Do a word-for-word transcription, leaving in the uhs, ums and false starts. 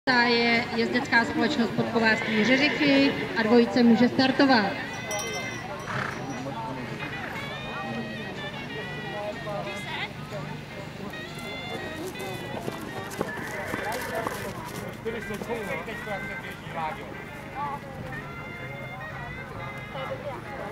Je jezdecká společnost Podkovářství Řeřichy a dvojice může startovat. čtyři sta